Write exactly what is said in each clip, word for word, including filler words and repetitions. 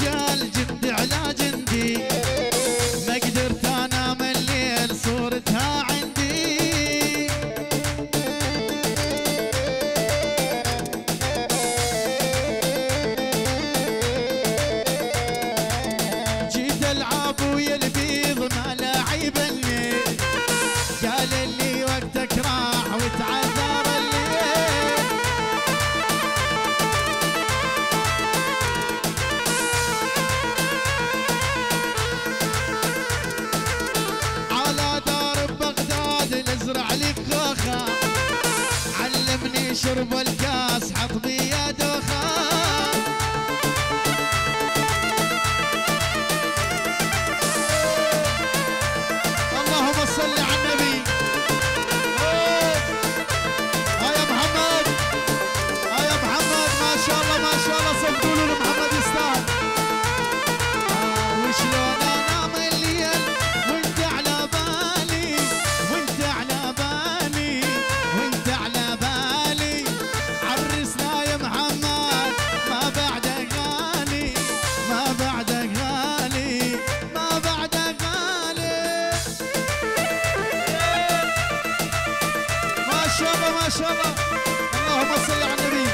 الرجال جندي على جندي، ما قدرت انام الليل صورتها عندي. جيت العب ويا البيض ما لعب الليل، قال لي وقتك راح وتعذر الليل. على دار بغداد نزرع لك خوخة، علمني شرب الكاس حط بيا دوخة. اللهم صل على النبي. ها يا محمد، ها يا محمد، ما شاء الله ما شاء الله، صفقوا له محمد يستاهل. وشلون انام الليل وانت على بالي، وانت على بالي، وانت على بالي. عرسنا يا محمد ما بعدك غالي، ما بعدك غالي، ما بعدك غالي. ما شاء الله ما شاء الله، اللهم صل على النبي.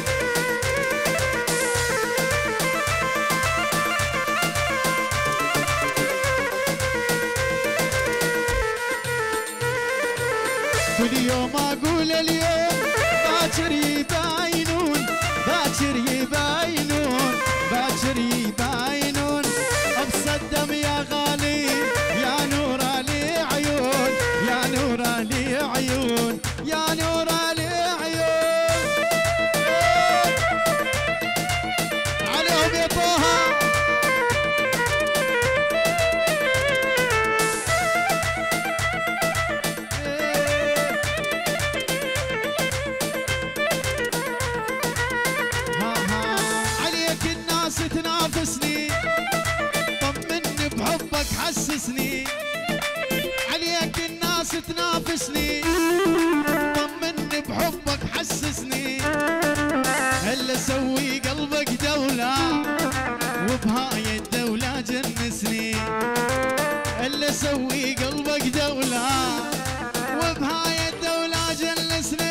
كل يوم اقول اليوم باكر يباينون، باكر يباينون، باكر يباينون. بصدم يا غالي يا نور لي عيون، يا نور لي عيون، يا نور لي عيون. عليهم يا طه. تنافسني طمني بحبك حسسني، عليك الناس تنافسني طمني بحبك حسسني. هلا سوي قلبك دولة وبهاي الدولة جنسني، هلا سوي قلبك دولة وبهاي الدولة جنسني.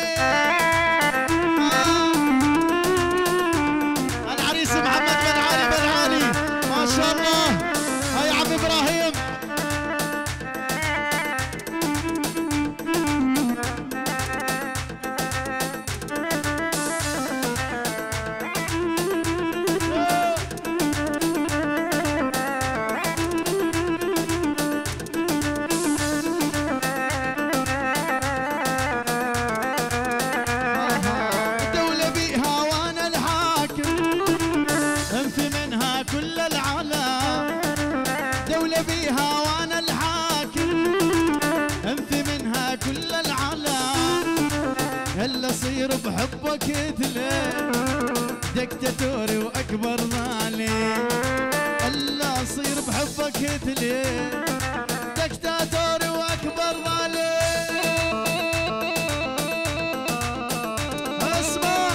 محمد بن علي بن علي ما شاء الله. هاي عم ابراهيم. دولة بيها وانا الحاكم، انفي منها كل العالم. دولة بيها وانا الحاكم، انفي منها كل العالم. هلا صير بحبك هتلر دكتاتوري واكبر ظالم. هلا صير بحبك هتلر دكتاتوري واكبر ظالم. اسمع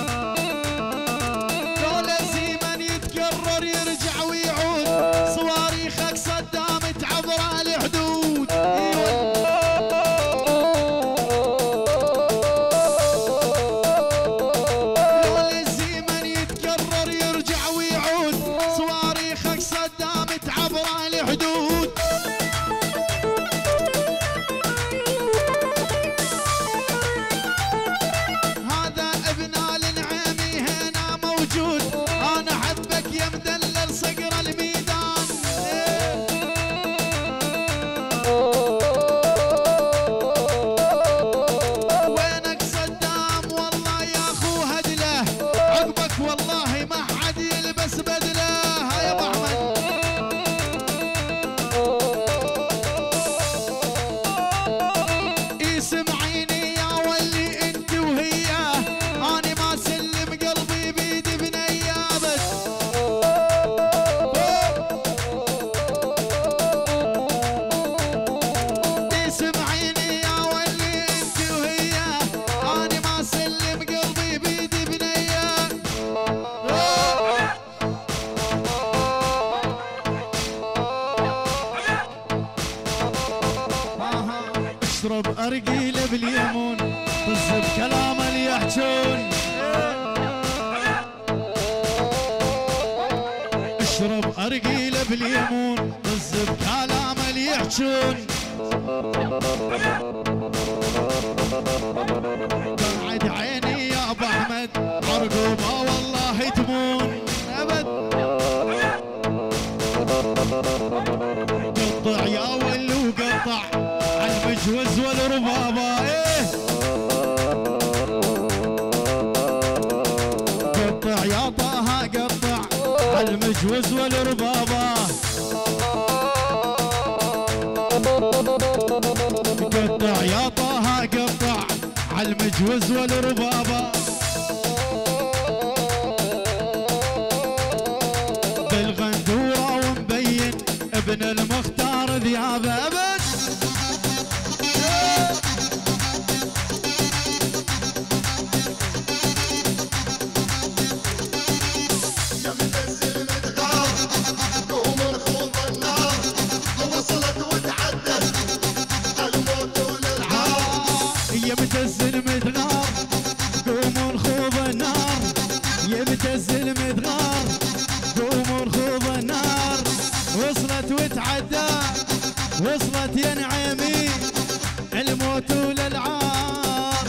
يرجع ويعود، صواريخك صدام تعبر الحدود. لول الزمن يتكرر يرجع ويعود، صواريخك صدام تعبر الحدود. هذا ابن النعيمي هنا موجود، انا احبك يا مدلل صقر الميدان. وينك صدام والله يا اخو هدله، عقبك والله ما حد يلبس بدله. يا ابو احمد اسمعيني يا ولي انت وهي، انا ما سلم قلبي بيد بنيه بس. اشرب ارجيله باليمون طز بكلام اللي يحجون اشرب ارجيله باليمون طز بكلام اللي يحجون بعد عيني يا ابو احمد عرقوبه والله تمون ابد قطع يا ولي وقطع عالمجوز والربابه ايه قطع يا طه قطع عالمجوز والربابه قطع يا طه قطع عالمجوز والربابه بالغندوره ومبين ابن المختار ذيابه ابد يا متنزل مدغار قوم نخوض النار وصلت وتعدت الموت وللعار يا متنزل مدغار قوموا نخوض النار يا متنزل مدغار قوموا نخوض النار وصلت وتعدى وصلت يا نعيمي الموت وللعار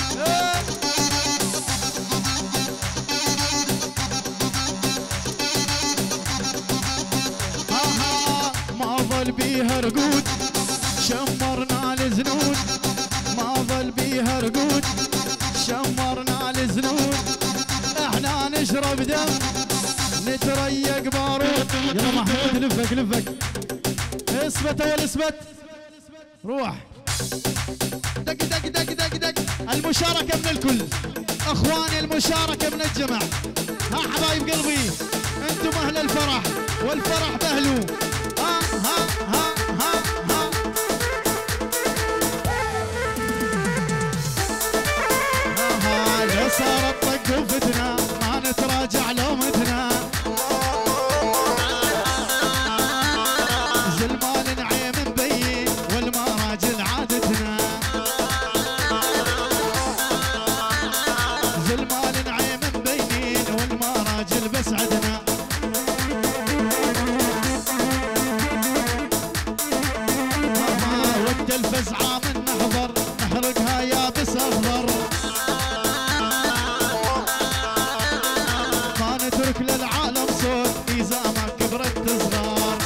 ها ها ما ظل بيها رقود شمرنا الزنود ما ظل بيها رقود شمرنا الزنود احنا نشرب دم نتريق بارود يلا محمود لفك لفك اثبت اول اثبت روح دق دق دق دق دق المشاركة من الكل اخواني المشاركة من الجمع ها حبايب قلبي انتم اهل الفرح والفرح باهلو ها ها ها ها ها ها لو صارت طق وفتنا ما نتراجع لو متنا زلمان نعيم مبين والمراجل عادتنا زلمان نعيم مبينين والمراجل بس عدنا وقت الفزعة من نحضر نحرقها يابس اخضر ما نترك للعالم صوت اذا ما كبرت تصغر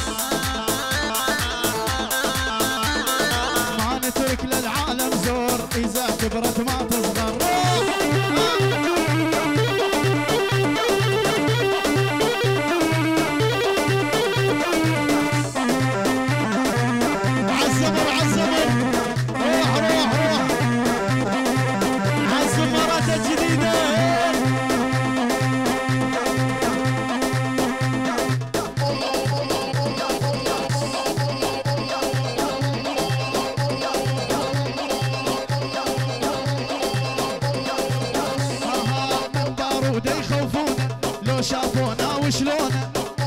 ما نترك للعالم زور اذا كبرت ما تصغر عالزمر عالزمر روح روح روح عالزمرات الجديدة من بارود يخوفونا لو شافونا وشلونا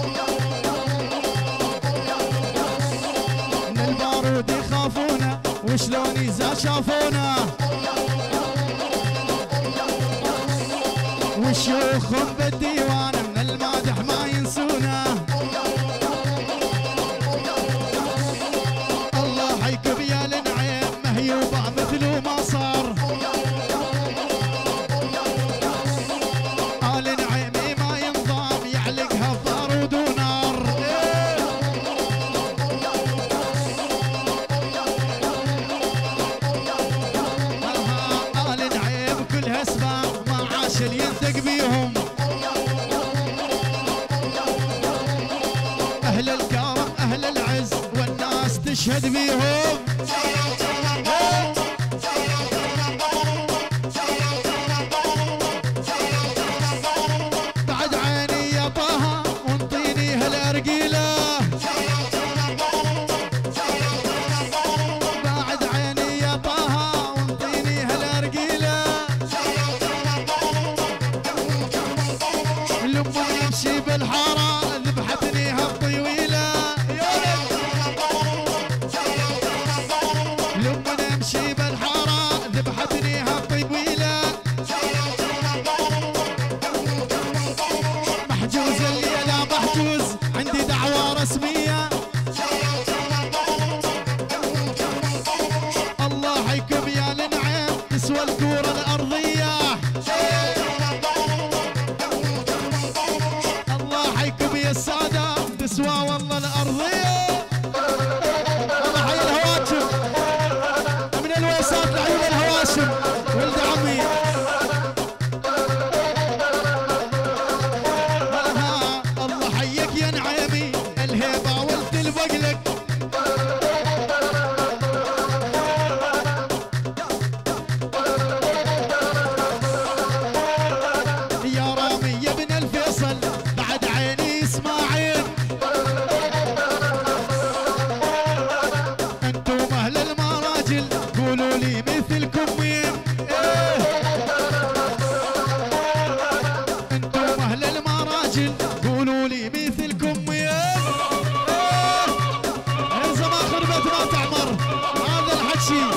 من البارود يخافونا وشلون اذا شافونا وشيوخهم بالديوان من المادح ما ينسونا الله حيكب يا النعيم مهيوبة مثل ما صار آل نعيمي ما ينضام يعلقها بارود ونار آل نعيم كلها اسماء ما عاش اللي ينطق بيهم أهل الكرم أهل العز والناس تشهد بيهم بعد عيني يا طه وانطيني هالأرجيلة بعد عيني يا طه وانطيني هالأرجيلة لما يمشي بالحارة ذبحتني هالطويلة لما تسوى والله الارضيه. والله حي الهواشم من الويسات لعيون الهواشم ولد عمي. الله حيك يا نعيمي الهيبه ولد البقلك. يا رامي يا ابن الفيصل بعد عيني اسماعيل. انتم اهل المراجل قولوا لي مثلكم مين؟ إيه. انتم اهل المراجل قولوا لي مثلكم مين؟ إيه. اذا ما خربت ما تعمر هذا الحكي.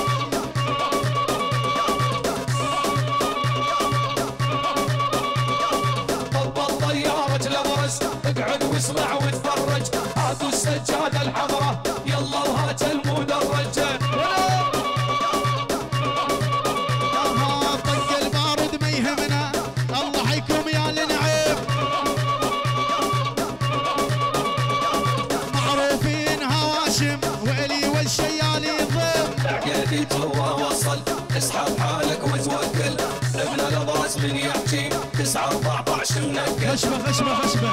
اقعد واسمع وتفرج هاتوا السجادة الحمراء يلا وهات المدرجة. اها طق البارود ما يهمنا الله حيكم يا النعيم. معروفين هواشم والي والشيالي ضم. عقيدي توا وصل اسحب حالك وتوكل ابن الابراس من يحكي تسعة أربعة عشر منقل. خشبه خشبه خشبه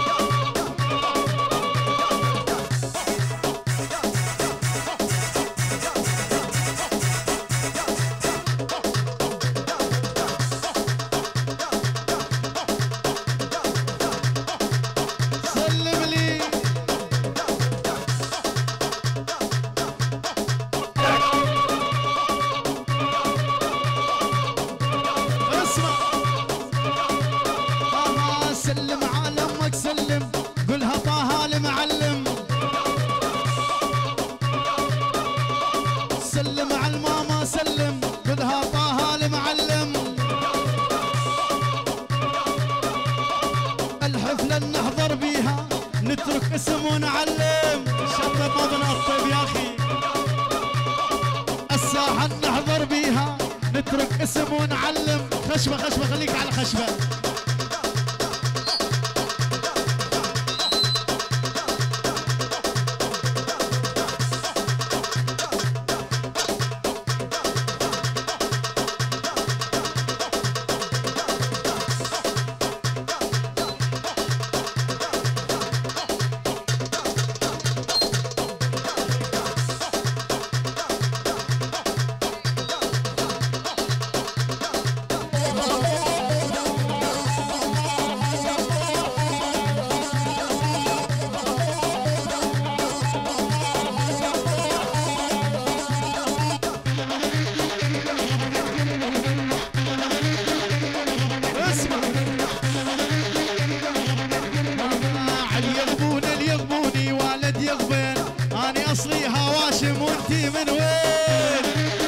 سلم لي. اسمع آه سلم على امك سلم قولها طه المعلم. سلم على الماما سلم قولها طه المعلم. الحفله نحضر بيها نترك اسم ونعلم. شطب ما بنطب يا اخي. الساحه نحضر بيها نترك اسم ونعلم. خشبه خشبه خليك على خشبه. اصلي هواشم وانتي من وين؟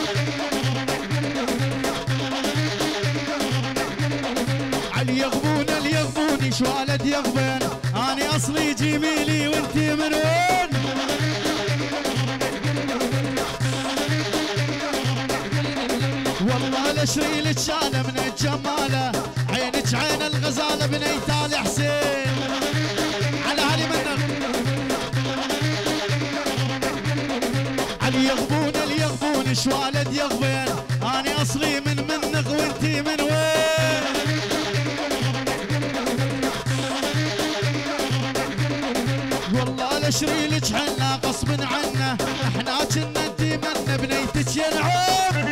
علي يغبون اليغبوني شو ولد يغبن، اني اصلي جميلي وانتي من وين؟ والله الاشري لك شاله من الجماله، عينك عين الغزاله بنيت ال حسين. على هالي منك علي يغبون اليغبون شو ولد يغبن، اني اصلي من منغ وانتي من وين؟ والله الاشري لك حنا غصب عنا، احنا كنا انتي منا بنيتك يا نعوم.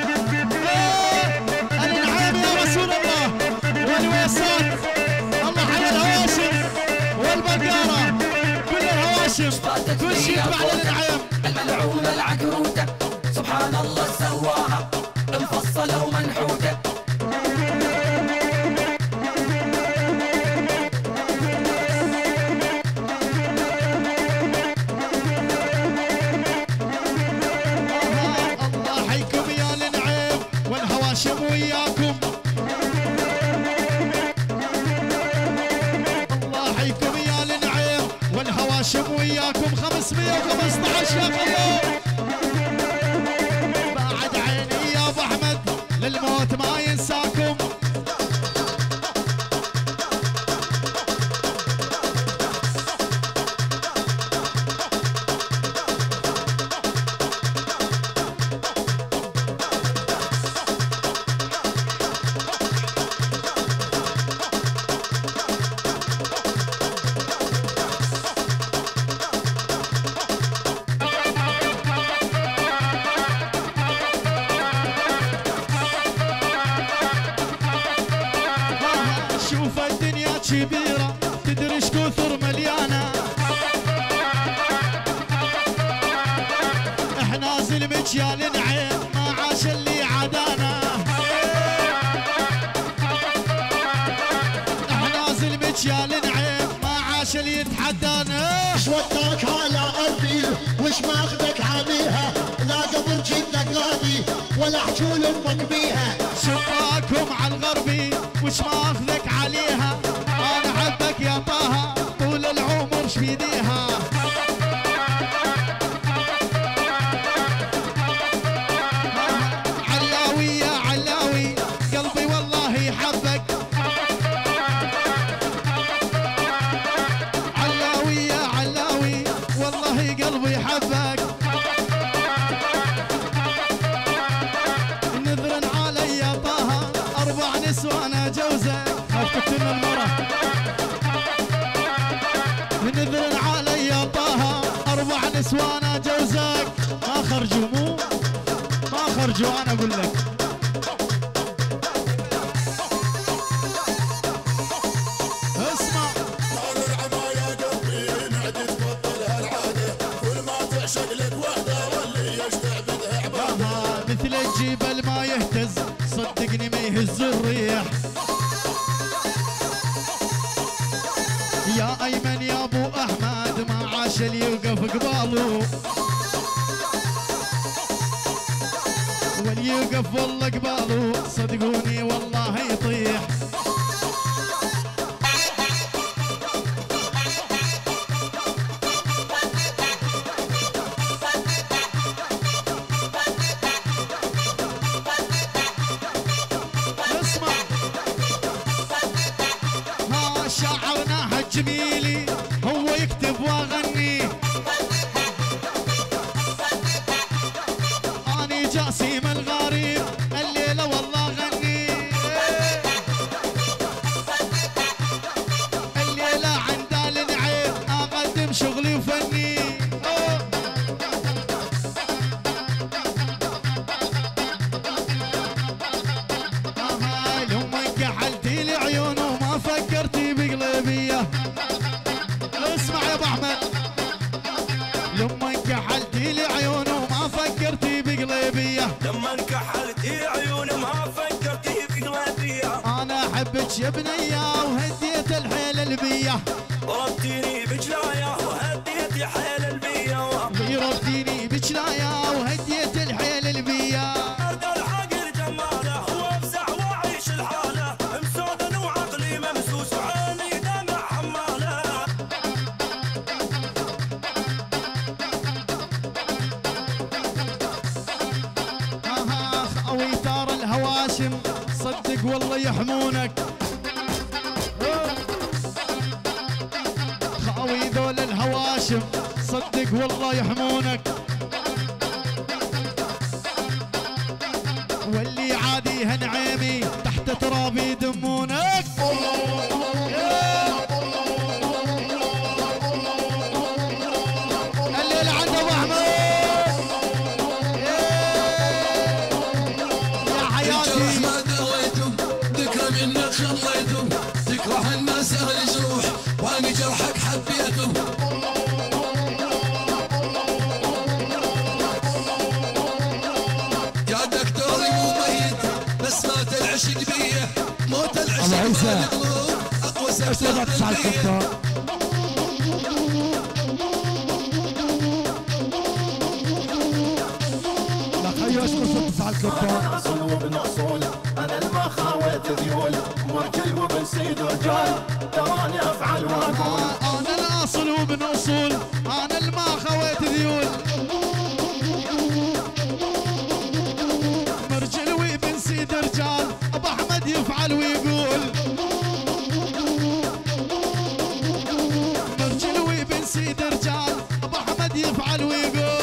النعام يا رسول الله والويصات، الله حي الهواشم والبقاره، كل الهواشم كل شيء يتبع للنعام. الملعونة العقروتة سبحان الله سواها مفصلة ومنحوتة. الله حيكم يا النعيم والهواشم وياكم، الله حيكم يا النعيم والهواشم وياكم. خمسمية وخمسة عشر يا خلو، بعد عيني يا ابو احمد للموت ما ينساكم. المكيال نعيم ما عاش اللي عدانا. احنا المكيال نعيم ما عاش اللي يتحدانا. ايش وداك على ارضي وش ماخذك عليها؟ لا قبل جدك غادي ولا حجول امك بيها. شباكهم على الغربي وش ماخذك عليها؟ انا حبك يا طه طول العمر شبيديها. علاوي يا علاوي قلبي والله يحبك. علاوي يا علاوي والله قلبي يحبك. نذرن علي يا طه اربع نسوان جوزك. هفتكتنا المرة. نذرن علي يا طه اربع نسوان جوزك. ما خرجوا مو ما خرجوا انا اقول لك. اسمع هذا العمايا قلبي نعدي تبطل هالعاده كل ما تعشق لك وحده واللي يستعبدها عباده. آه، مثل الجبل ما يهتز صدقني ما يهز الريح. يا ايمن يا ابو احمد ما عاش اللي يوقف قباله. واللي يوقف والله قباله صدقوني والله يطيح. اسمع ها شاعرنا هالجميلي هو يكتب واغني. اني جاسم الغريب الليله والله غني. الليله عند النعيم اقدم شغلي وفني. آه لما كحلتي لي عيونه ما فكرتي بقلبيه. اسمع يا ابو احمد لما كحلتي لي عيونه ما فكرتي بقلبيه. لما انكحلتي عيون ما فكرتي بقلبيه. انا احبك يا بنيه وهديت الحيل البيه. ربتيني بجلايه وهديتي حيل البيه. ربتيني بجلايه وهديت الحيل البيه. ارد العقل جماله وافزع واعيش الحاله. مسودن وعقلي ممسوس وعيني دمع حماله. اها خوي ثار الهواشم صدق والله يحمونك. خاوي ذول الهواشم صدق والله يحمونك. واللي عاديها نعيمي تحت ترابي يدمونك. الليل عند ابو احمد يا حياتي. ما دريتم ذكرى منك خليتم تكره الناس اهل جروح وانا جرحك حبيتم. يا دكتوري مو ميت بس مات العشق بيه. موت العشق ما نقلوب اقوى سبب بالبيه. خيو اشكر صوت تسعة الكبار. اصل وابن اصول انا الما خاويت ذيول مرجل وابن سيد رجال تراني افعل واقول. انا الاصل وابن اصول انا الما خويت ذيول. مرجل وابن سيد رجال ابو احمد يفعل ويقول. مرجل وابن سيد رجال ابو احمد يفعل ويقول.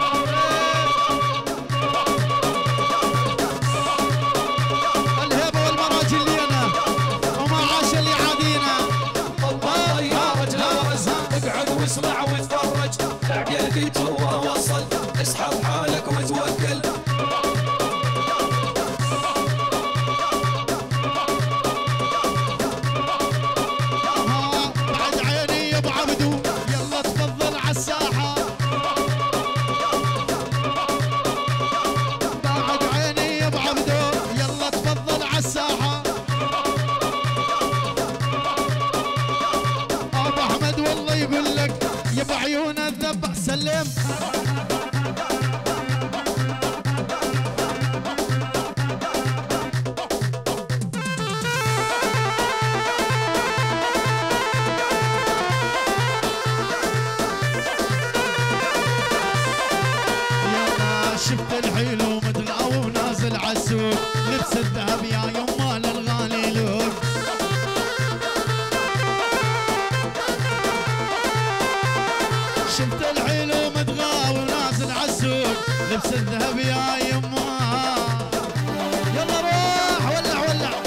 اسمع واتفرج عقلك هو وصل. اسحب حالك وتوكل. بعد عيني يا ابو عبدو يلا تفضل عالساحه. يبا عيون الذبح سلم. شفت الحلو متغاوي ونازل عالسوق لبس الذهب يا يما للغالي لوق. شفت الحلو متغاوي ونازل عالسوق لبس الذهب يا يما. يلا روح ولع ولع.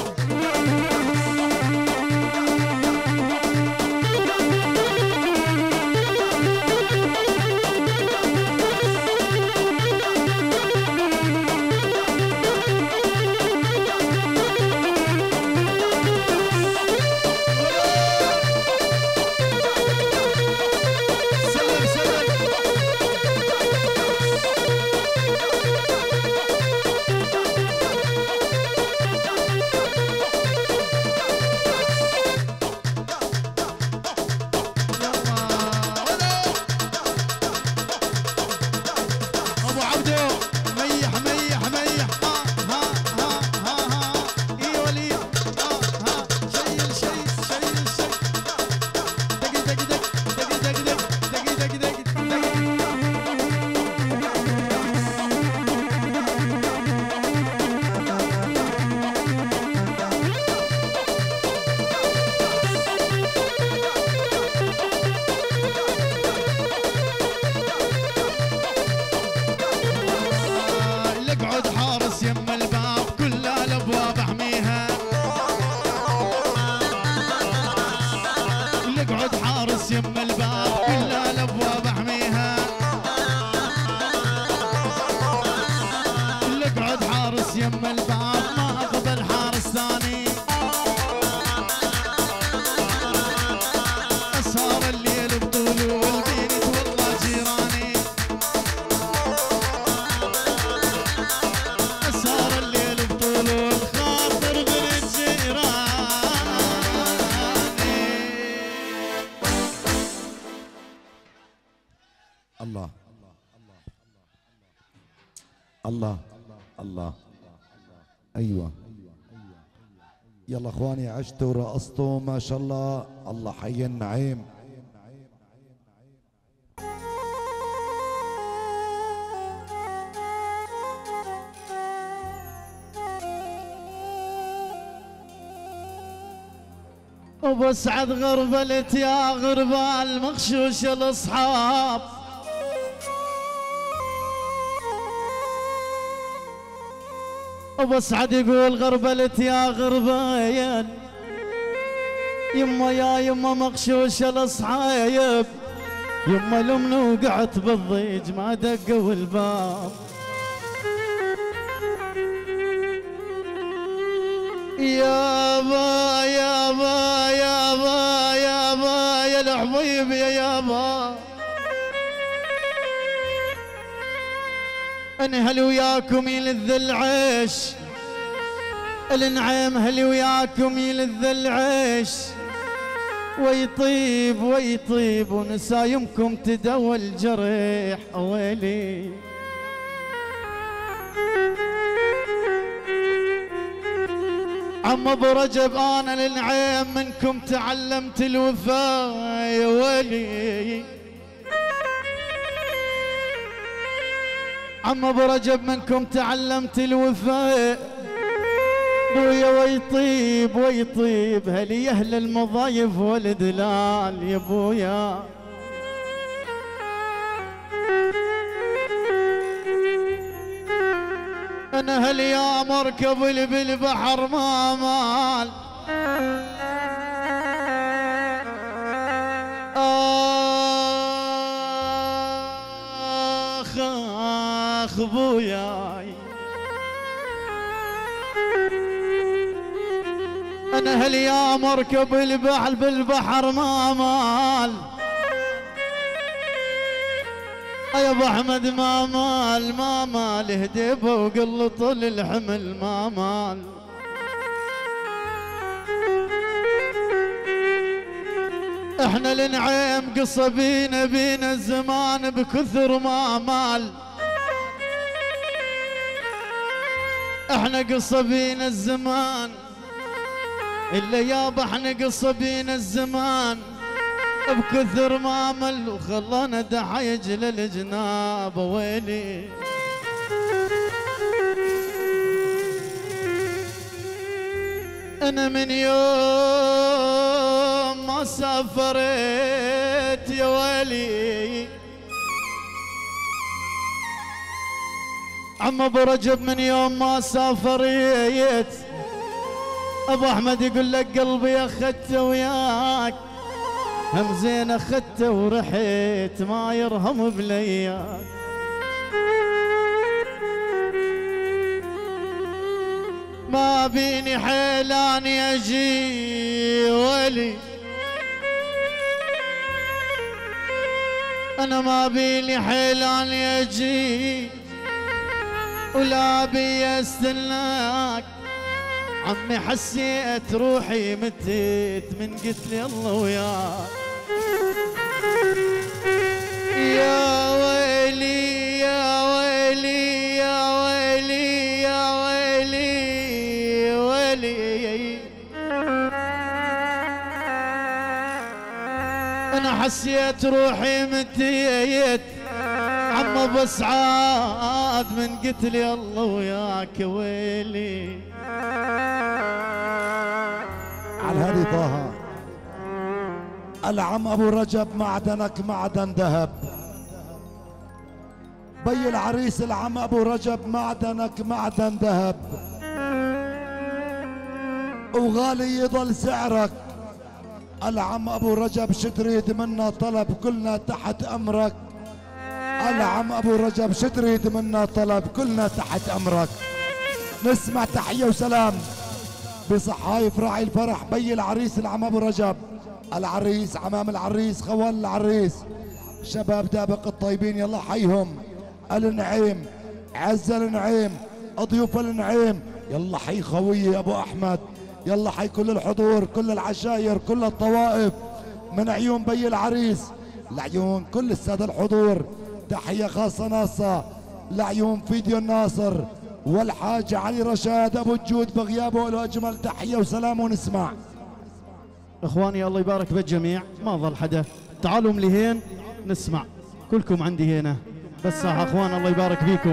يم الباب كلها الابواب احميها. اللي اقعد حارس يم الباب ما اقبل حارس ثاني. اسهر الليل بطول والبيت والله جيراني. اسهر الليل بطول والخاطر بالجيران. الله الله الله ايوه يلا اخواني عشتوا ورقصتوا ما شاء الله. الله حي النعيم. وبسعد غربلت يا غربال مغشوش الاصحاب. وبسعد يقول غربلت يا غربال يما يا يما مغشوش الاصحاب. يما لمن وقعت بالضيج ما دقوا الباب. يابا يابا يابا يابا يا الحبيب يا يابا. انا هل وياكم يلذ العيش. النعيم هل وياكم يلذ العيش. ويطيب ويطيب ونسايمكم تدوى الجريح. ويلي عم ابو رجب انا للنعيم منكم تعلمت الوفاء. يا ويلي عم ابو رجب منكم تعلمت الوفاء. بويا ويطيب ويطيب هلي اهل المضايف والدلال. يا بويا انا هل يا مركب اللي بالبحر ما مال. اخ اخ بوياي انا هل يا مركب البحر بالبحر ما مال. يا ابو احمد ما مال ما مال هديبه وقلط للحمل ما مال. احنا النعيم قصبينا بينا الزمان بكثر ما مال، احنا قصبينا الزمان الا يابا احنا قصبينا الزمان بكثر ما مل وخلانا دحيج للجناب ويلي. انا من يوم ما سافرت يا ويلي عم ابو رجب، من يوم ما سافرت ابو احمد يقول لك قلبي اخذته وياك، هم زين اخذته ورحت ما يرهم بلياك. ما بيني حيلان يجي ولي، انا ما بيني حيلان يجي ولا بي استناك. عمي حسيت روحي متت من قلت لي الله وياك. يا ويلي يا ويلي يا ويلي يا ويلي ويلي، انا حسيت روحي متيت عم ابو سعاد من قلت لي الله وياك ويلي. على الهادي طه العم ابو رجب معدنك معدن ذهب، بي العريس العم ابو رجب معدنك معدن ذهب، وغالي يضل سعرك. العم ابو رجب شو تريد منا طلب كلنا تحت امرك. العم ابو رجب شو تريد منا طلب كلنا تحت امرك. نسمع تحيه وسلام بصحايف راعي الفرح بي العريس العم ابو رجب، العريس عمام العريس خوال العريس، شباب دابق الطيبين يلا حيهم. النعيم عز النعيم ضيوف النعيم يلا حي خويي ابو احمد، يلا حي كل الحضور كل العشاير كل الطوائف من عيون بي العريس لعيون كل الساده الحضور. تحيه خاصه ناصه لعيون فيديو الناصر والحاج علي رشاد ابو الجود بغيابه له اجمل تحيه وسلام. ونسمع اخواني الله يبارك بالجميع، ما ظل حدا، تعالوا مليهين نسمع كلكم عندي هنا، بس يا اخوان الله يبارك فيكم.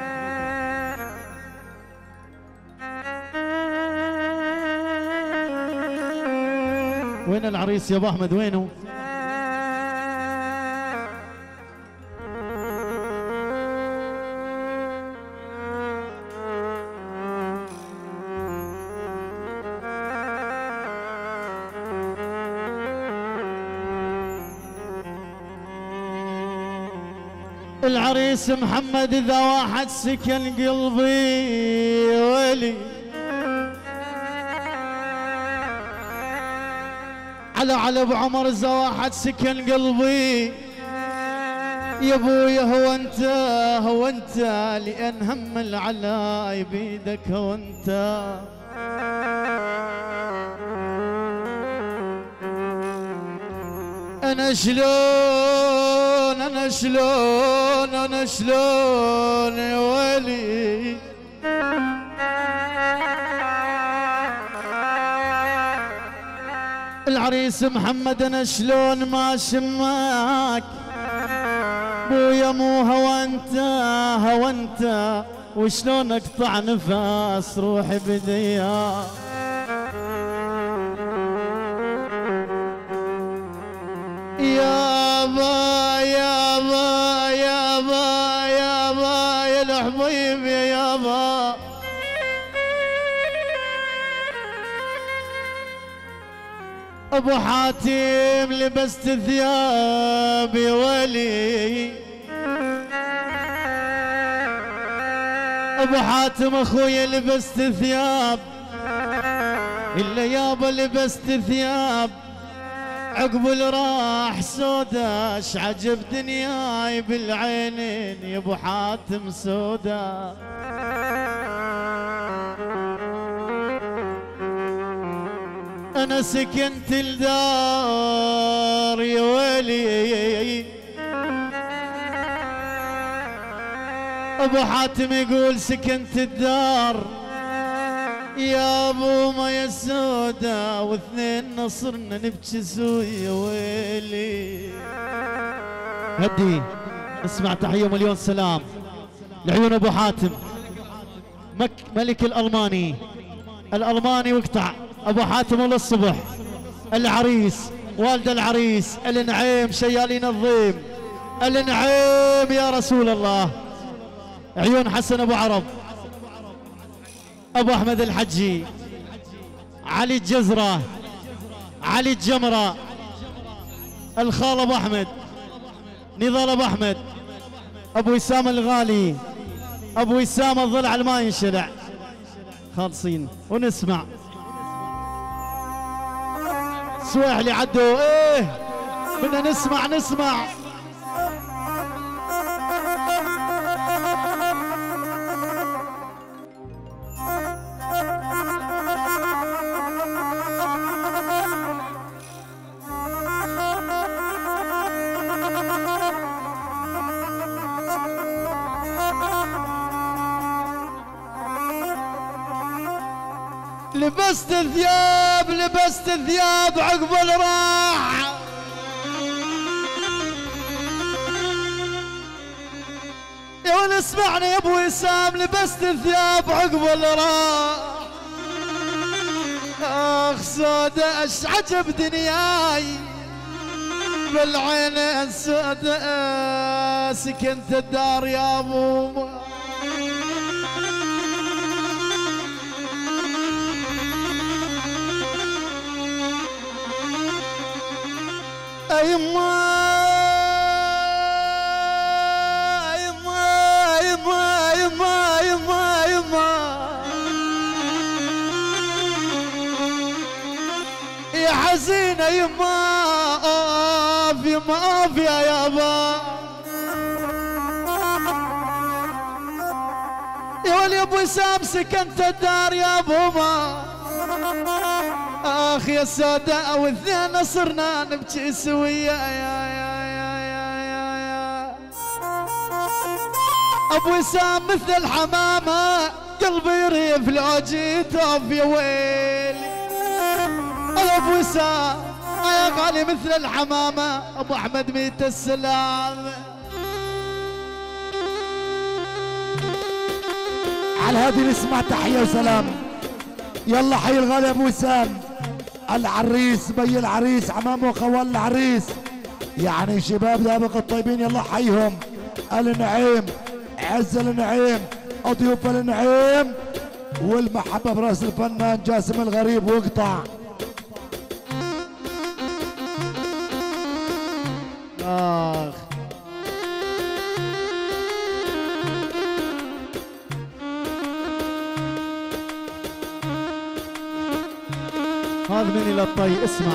وين العريس يا ابو احمد وينه؟ العريس محمد اذا واحد سكن قلبي ولي، على على ابو عمر اذا واحد سكن قلبي يا ابويا هو انت هو انت، لان هم العلاي بيدك هو انت. انا شلون انا شلون انا شلون يا ولي، العريس محمد انا شلون ما شماك بويا مو هو انت هو انت، وشلون اقطع نفس روحي بدياك. يابا يابا يابا يابا يا الحبيب يا يابا، ابو حاتم لبست ثياب يا ولي، ابو حاتم اخويا لبست ثياب، الا يابا لبست ثياب عقب راح سوداش عجب دنياي بالعينين يا ابو حاتم سودا. انا سكنت الدار يا ويلي. ابو حاتم يقول سكنت الدار يا ابو ما السودا واثنين نصرنا نبكي سوي يا ويلي. هدي اسمع تحيه مليون سلام لعيون ابو حاتم مك ملك الالماني الالماني واقطع ابو حاتم للصبح. العريس والد العريس النعيم شيالين الضيم النعيم يا رسول الله. عيون حسن ابو عرب ابو احمد الحجي علي الجزره علي الجمره الخال ابو احمد نضال ابو احمد ابو وسام الغالي ابو وسام الضلع ما ينشلع. خالصين ونسمع سويحلي عدوا ايه بدنا نسمع نسمع لبست الثياب لبست الثياب عقب الراح يا ولد اسمعني يا ابو وسام لبست الثياب عقب الراح. اخ سودة اش عجب دنياي بالعين السودة سكنت الدار يا ابو يما يما يما يما يما يما يا حزينة يما اوف يما اوف يا يابا يا ولي ابو وسام سكنت الدار يا ابو ما اخ يا سادة واثنين صرنا نبكي سوية يا يا يا يا يا يا ابو وسام مثل الحمامة قلبي يريف لو جيت اوف يا ويلي. ابو وسام يا غالي مثل الحمامة ابو احمد ميت السلام. على هذه نسمع تحية وسلام. يلا حي الغالي ابو وسام العريس بي العريس عمامه وخوال العريس يعني شباب دابق الطيبين يلا حيهم. النعيم عز النعيم ضيوف النعيم والمحبة براس الفنان جاسم الغريب واقطع. اخ هذا مني للطي اسمع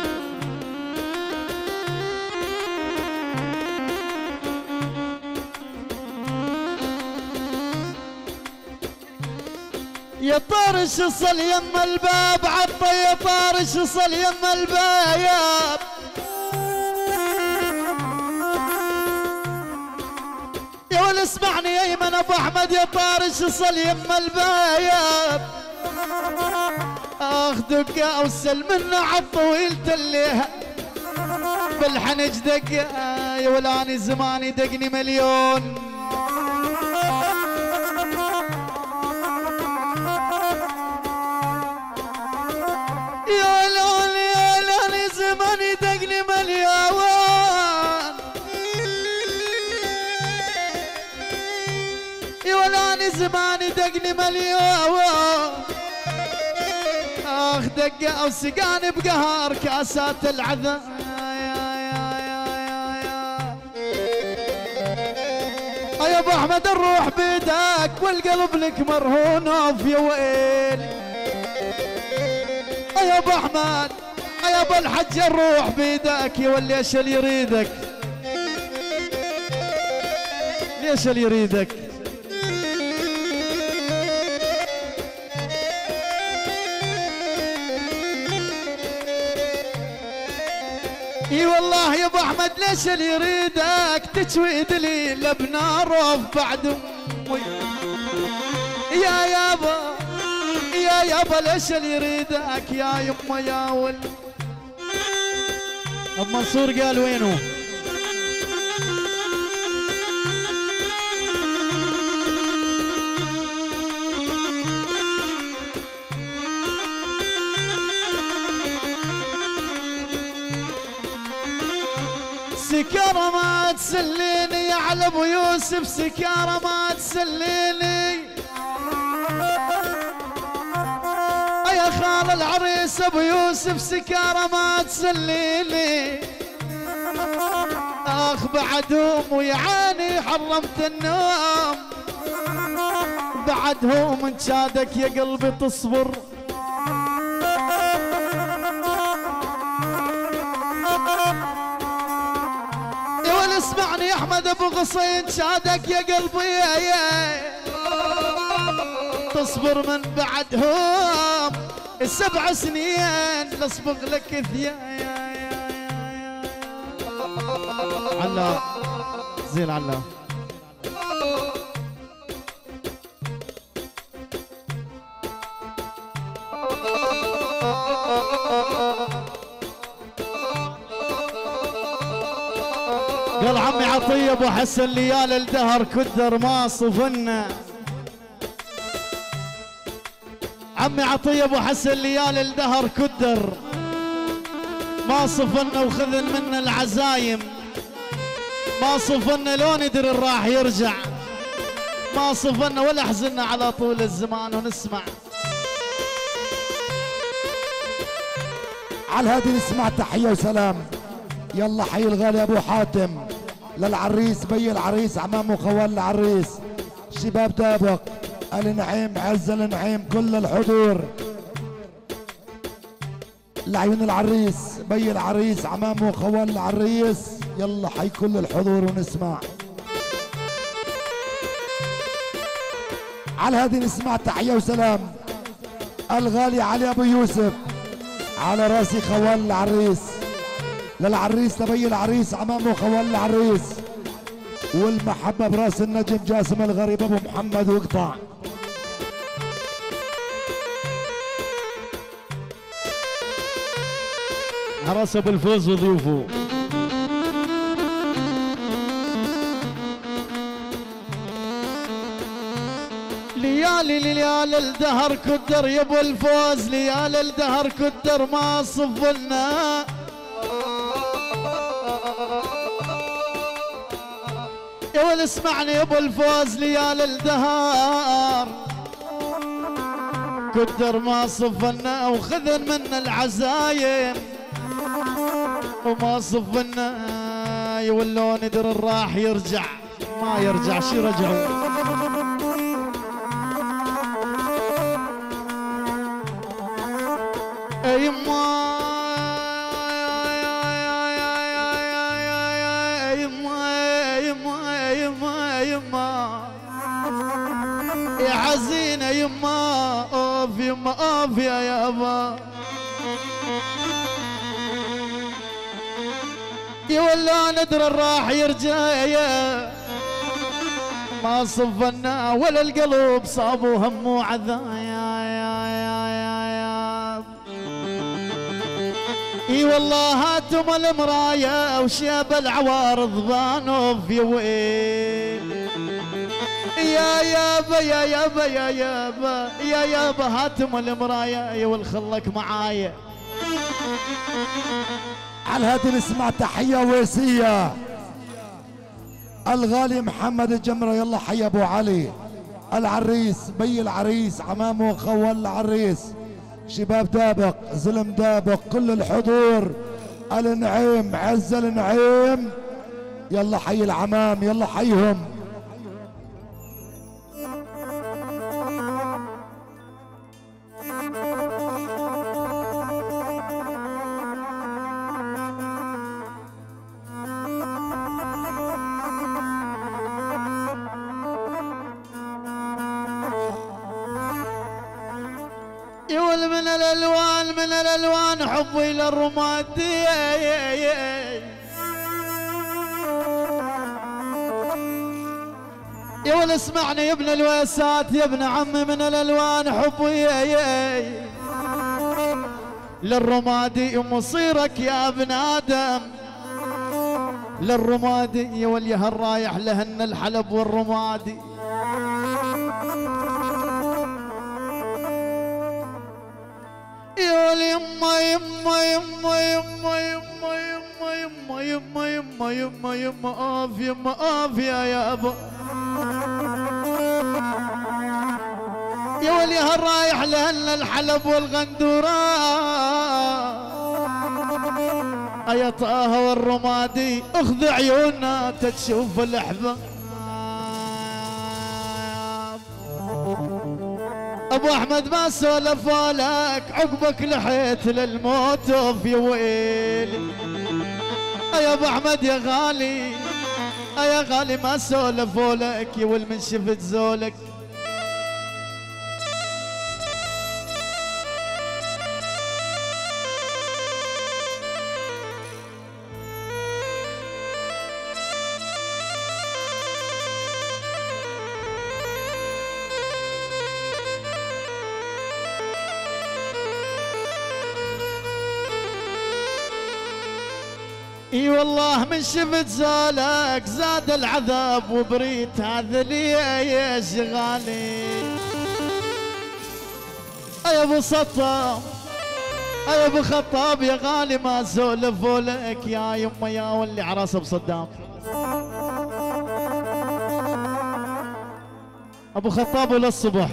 يا طارش صل يم الباب عطى يا طارش صل يم الباب يا ولد اسمعني يا ايمن ابو احمد يا طارش صل يم الباب. اخ دقة اوسل منه عالطويل تليها بالحنج دقة يا ولاني زماني دقني مليون. يا لولي يا لولي زماني دقني مليون يا ولاني زماني دقني مليون. اخ دقة او سقاني بقهار كاسات العذاب يا ابو احمد الروح بيدك والقلب لك مرهون اوف يا ويل. يا ابو احمد يا ابو الحج الروح بيدك يا ولي ايش اللي يريدك ليش اللي يريدك. اي والله يا ابو احمد ليش اللي يريدك تجوي دليل بنار بعد امي يا يابا يا يابا ليش اللي يريدك يا يما يا ول. ابو منصور قال وينه؟ سكارة ما تسليني يا على ابو يوسف، سكارة ما تسليني يا خال العريس ابو يوسف، سكارة ما تسليني اخ بعدهم ويعاني حرمت النوم بعدهم ان شادك يا قلبي تصبر. اسمعني يا احمد ابو غصين شادك يا قلبي يا يا تصبر من بعدهم السبع سنين لاصبغ لك ثيا يا يا يا يا علا زين علا. قال عمي عطيه ابو حسن ليال الدهر كدر ما صفنا. عمي عطيه ابو حسن ليال الدهر كدر ما صفنا وخذن منا العزايم ما صفنا لو ندري راح يرجع ما صفنا ولا حزنا على طول الزمان. ونسمع على هذه نسمع تحيه وسلام. يلا حي الغالي ابو حاتم للعريس بي العريس عمام وخوال العريس شباب دابق النعيم عز النعيم كل الحضور لعيون العريس بي العريس عمام وخوال العريس. يلا حي كل الحضور ونسمع على هذه نسمع تحيه وسلام. الغالي علي ابو يوسف على راسي خوال العريس للعريس لبي العريس عمام وخوال العريس والمحبه براس النجم جاسم الغريب ابو محمد وقطع. عرس ابو الفوز وضيوفه. ليالي ليال الدهر كدر يا ابو الفوز ليال الدهر كدر ما صفلنا يا ول اسمعني يا ابو الفوز ليال الدهر كدر ما صفلنا وخذن منا العزايم وما صفلنا يا ولو ندر راح يرجع ما يرجع شي رجعوا. يما يما يما يما يا حزينه يما اوف يما اوف يا يابا يا ولا ندر راح يرجع يا ما صفنا ولا القلب صابوا هم وعذايا يا يا يا يا اي والله هاتم المرايا وشياب العوارض بانوف يا ويل يا يابا يا يابا يا يابا يا يابا هاتم المرايا يا والخلك معايا. على هذه نسمع تحيه ويسيه. الغالي محمد الجمره يلا حي ابو علي العريس بي العريس عمام وخوال العريس شباب دابق زلم دابق كل الحضور النعيم عز النعيم. يلا حي العمام يلا حيهم. يول من الالوان من الالوان حبي للرمادي يا ولد اسمعني يا ابن الويسات يا ابن عمي من الالوان حبي للرمادي مصيرك يا ابن ادم للرمادي يا ولي هالرايح لهن الحلب والرمادي يا ولي يما يما يما يما يما يما يما يما يما يما يما اوف يما اوف يا يابا يا ولي هالرايح لهن الحلب والغندورة يا طه والرمادي اخذ عيوننا تشوف الاحباب ابو احمد ما سولفوا لك عقبك لحيت للموت في ويلي يا ابو احمد يا غالي يا غالي ما سولفوا لك يا ول من شفت زولك اي والله من شفت زولك زاد العذاب وبريت هذا لي يا شغالي يا ابو سطام يا ابو خطاب يا غالي ما سولفوا لك يا يما يا ولي عراس ابو صدام ابو خطاب وللصبح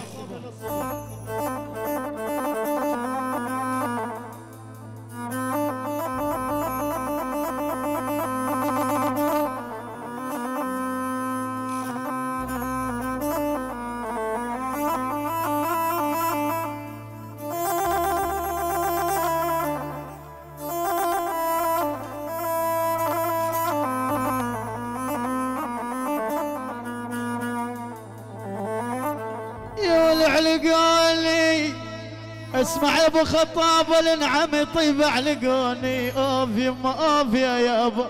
علقوني اسمع يا ابو خطاب الانعم يطيب علقوني اوف يما اوف يا يابا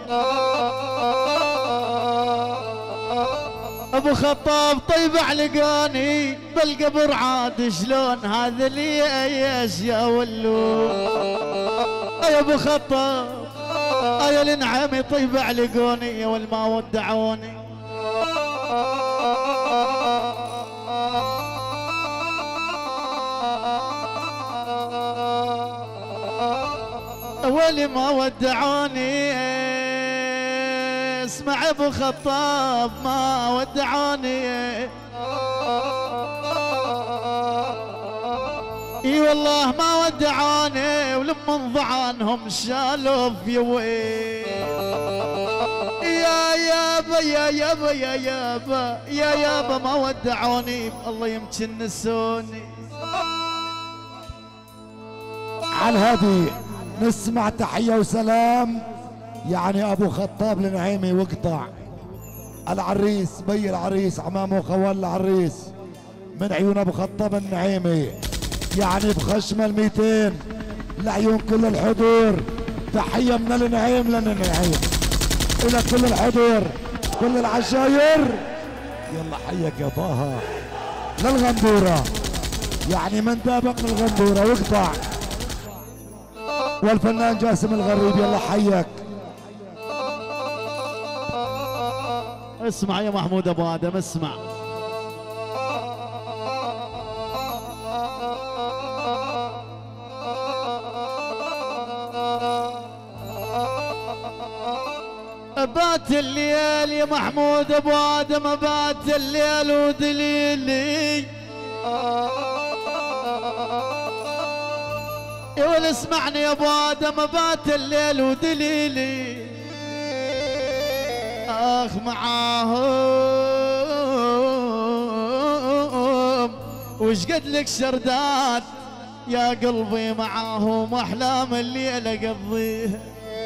ابو خطاب طيب علقوني بالقبر عاد شلون هذا لي ايش يا ولو يا ابو خطاب يا الانعم يطيب علقوني يا والما ودعوني ولي ما ودعوني اسمع ابو خطاب ما ودعوني اي والله ما ودعوني ولما ضعانهم شالوا في وين يا يابا يا يابا يا يابا يا يابا ما ودعوني الله يمكن نسوني. على هذه نسمع تحية وسلام يعني ابو خطاب النعيمي وقطع العريس بي العريس عمامه خوال العريس من عيون ابو خطاب النعيمي يعني بخشمه الميتين لعيون كل الحضور. تحية من النعيم للنعيم الى كل الحضور كل العشاير. يلا حيك يا طه للغندورة يعني من دابق الغندورة واقطع والفنان جاسم الغريب يلا حيك. اسمع يا محمود ابو ادم اسمع بات الليل يا محمود ابو ادم بات الليل ودليلي يقول اسمعني يا ابو ادم بات الليل ودليلي اخ معاهم وش قد لك شردات يا قلبي معاهم احلام الليل اقضيها.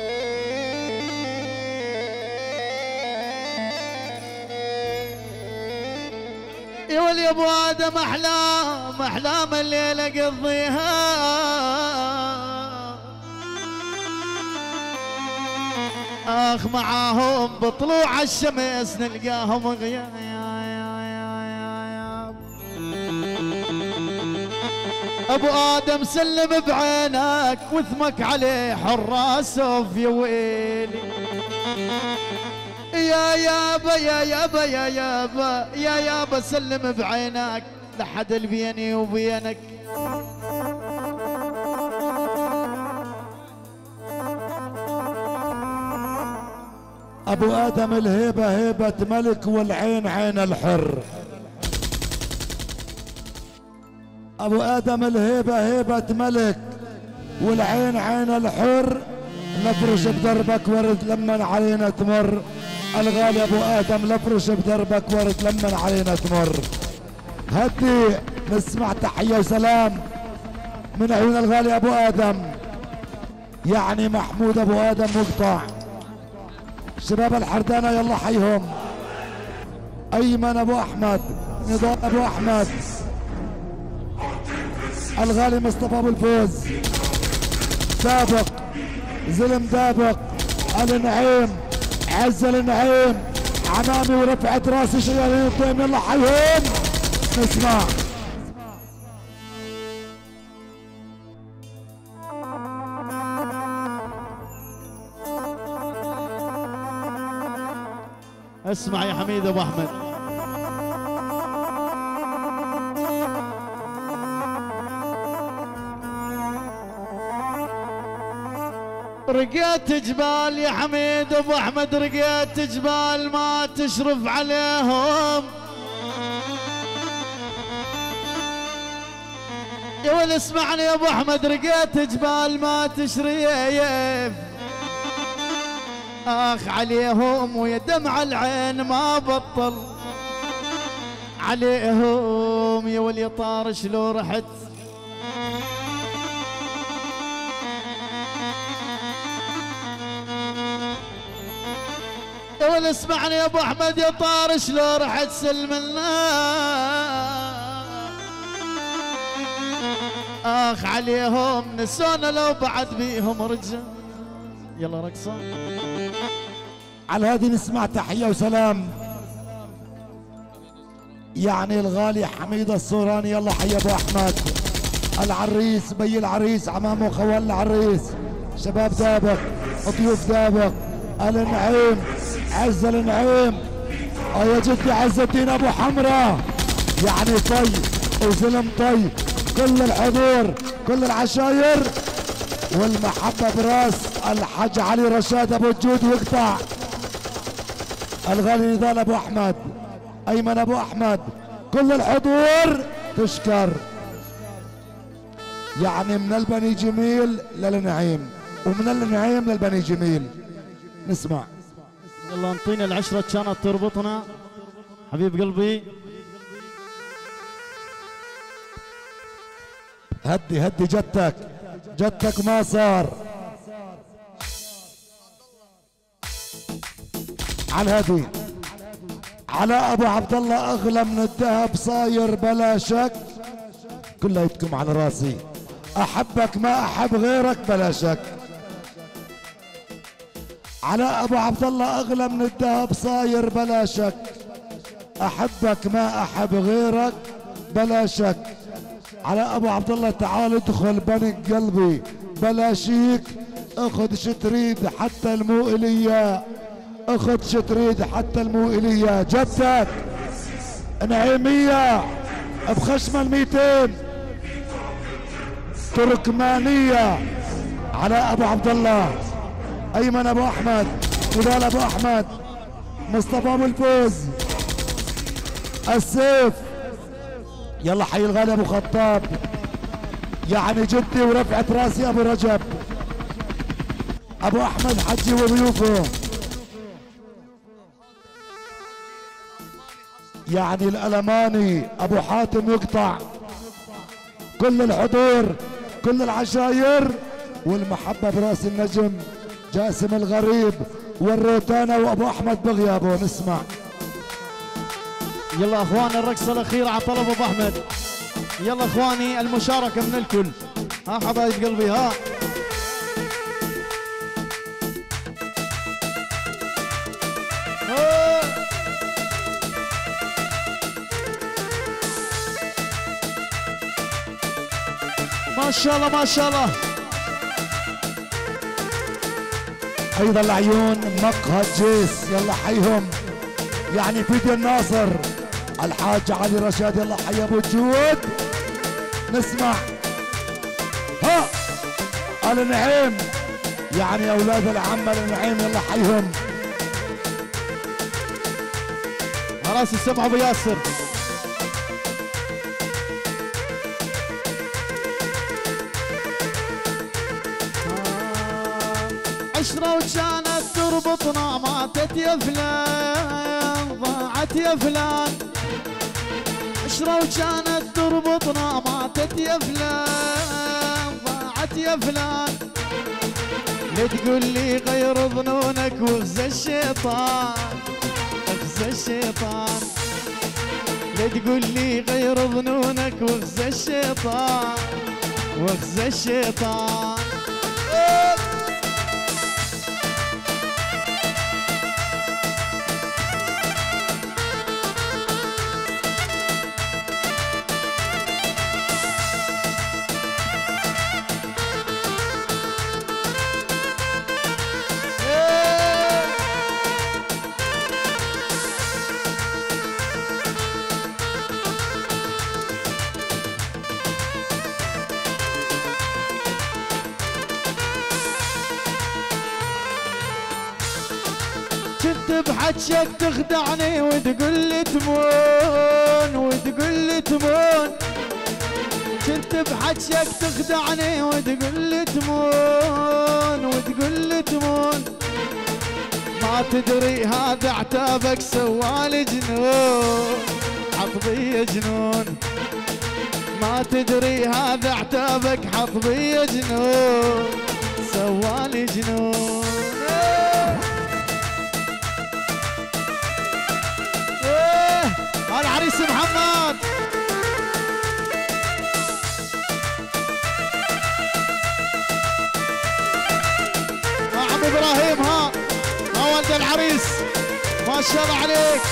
يقول يا ابو ادم احلام احلام الليل اقضيها اخ معاهم بطلوع الشمس نلقاهم غياب. ابو ادم سلم بعينك وثمك عليه حراس يا ويلي. يا يابا يا يابا يا يابا يا يابا سلم بعينك لحد اللي بيني وبينك. ابو ادم الهيبه هيبه ملك والعين عين الحر. ابو ادم الهيبه هيبه ملك والعين عين الحر. نفرش بدربك ورد لمن علينا تمر. الغالي ابو ادم نفرش بدربك ورد لمن علينا تمر. هدي نسمع تحيه وسلام من عيون الغالي ابو ادم، يعني محمود ابو ادم مقطع. شباب الحردانه يلا حيهم. ايمن ابو احمد، نضال ابو احمد، الغالي مصطفى ابو الفوز، دابق زلم دابق، النعيم عز النعيم، عمامي ورفعت راسي شيالين الطيم يلا حيهم. نسمع اسمع يا حميد ابو احمد. رقيت جبال يا حميد ابو احمد، رقيت جبال ما تشرف عليهم. يا ولد اسمعني يا ابو احمد، رقيت جبال ما تشريف. اخ عليهم ويا دمع العين ما بطل عليهم. يا ولي طارش لو رحت يا ولي اسمعني يا ابو احمد يا طارش لو رحت سلم النار. اخ عليهم نسونا لو بعد بيهم رجال. يلا رقصه على هذه نسمع تحيه وسلام، يعني الغالي حميد الصوراني يلا حي ابو احمد. العريس بي العريس عمامه وخوال العريس، شباب دابق ضيوف دابق، النعيم عز النعيم. اه يا جدي عز الدين ابو حمراء، يعني طي وزلم طي، كل الحضور كل العشاير والمحبه براس الحاج علي رشاد ابو الجود وقطع. الغالي نضال ابو احمد، ايمن ابو احمد، كل الحضور تشكر، يعني من البني جميل للنعيم ومن النعيم للبني جميل. نسمع يلا انطينا العشرة كانت تربطنا حبيب قلبي. هدي هدي جدك جدك ما صار. على هدي علاء ابو عبد الله اغلى من الذهب صاير بلا شك. كليتكم على راسي، احبك ما احب غيرك بلا شك. علاء ابو عبد الله اغلى من الذهب صاير بلا شك. احبك ما احب غيرك بلا شك. علاء ابو عبد الله تعال ادخل بنك قلبي بلا شيك. اخذ شتريد حتى الموئليه، اخذ شتريد حتى الموئليه. جدك نعيميه بخشمه الميتين تركمانيه. علاء ابو عبد الله، ايمن ابو احمد، نضال ابو احمد، مصطفى ابو الفوز، السيف. يلا حي الغالي ابو خطاب، يعني جدي ورفعت راسي ابو رجب، ابو احمد حجي وضيوفه، يعني الالماني ابو حاتم يقطع. كل الحضور كل العشاير والمحبه براس النجم جاسم الغريب والروتانا وابو احمد بغيابه. نسمع يلا اخواني الرقصه الاخيره على طلب ابو احمد. يلا اخواني المشاركه من الكل. ها حبايب قلبي ها. ما شاء الله ما شاء الله. ايضا العيون مقهى جيس يلا حيهم، يعني فيديو الناصر الحاج علي رشاد يلا حي ابو جود. نسمع ها النعيم، يعني اولاد العم النعيم يلا حيهم. خلاص السمع ابو ياسر. عشرة وكانت تربطنا ماتت يا فلان ضاعت يا فلان. عشرة وكانت تربطنا ماتت يا فلان ضاعت يا فلان. لا تقول لي غير ظنونك واخزى الشيطان اخزى الشيطان. لا تقول لي غير ظنونك واخزى الشيطان واخزى الشيطان. كنت بحجك تخدعني وتقول لي تمون وتقول لي تمون. كنت بحجك تخدعني وتقول لي تمون وتقول لي تمون. ما تدري هذا عتابك سوالي جنون حط بي جنون. ما تدري هذا عتابك حط بي جنون سوالي جنون. العريس محمد مع عم ابراهيم ها ها ولد العريس ما شاء الله عليك.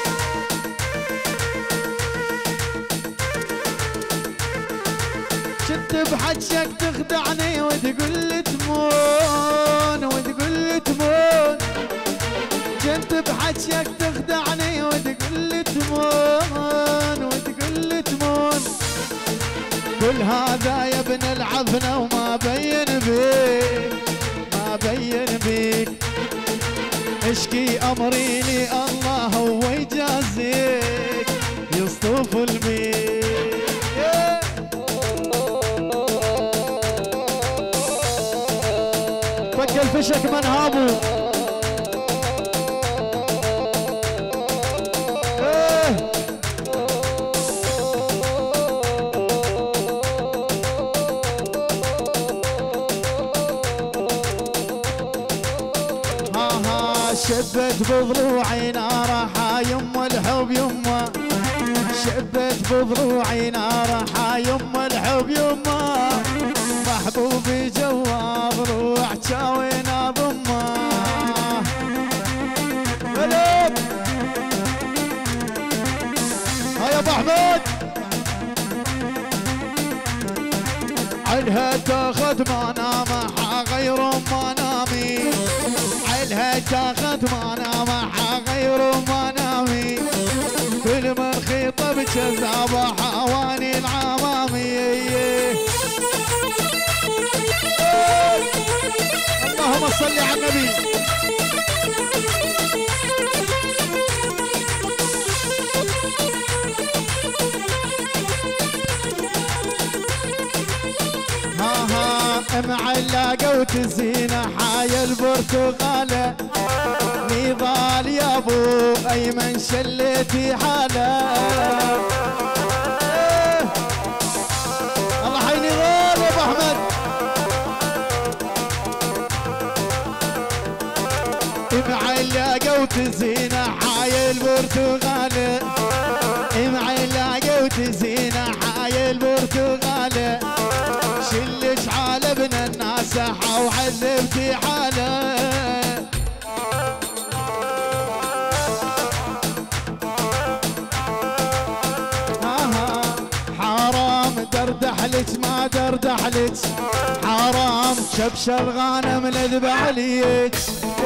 كنت بحجك تخدعني وتقول لي تمون وتقول لي تمون. كنت بحجك تخدعني وتقول لي تمون وتقول لي تمون. كل هذا يا ابن العفنة وما بين بيك ما بين بيك. اشكي امري لي الله هو يجازيك يصطف البيك. فك الفشك من هابو. شبت بضلوعي نارها يما الحب يما. شبت بضلوعي نارها يما الحب يما. محبوبي جوا ضلوع شاوينا ضمه. قلب هيا ابو احمد علها تاخذ ما نامها غير ما نامي. علها تاخذ ما نامها غير ما نامي. كل من خيطه بجذابه حواني العمامي. اللهم صل على النبي. ها ها معلقه وتزينه حايا البرتقاله. نضال يا ابو ايمن شليتي حاله. الله حي نضال يا ابو احمد. معلقه وتزينه حايا البرتقاله. معلقه وتزينه حايا البرتقاله. شلش على ابن الناس وعذبتي حاله. دردحلك ما دردحلك حرام كبش الغنم نذبح ليك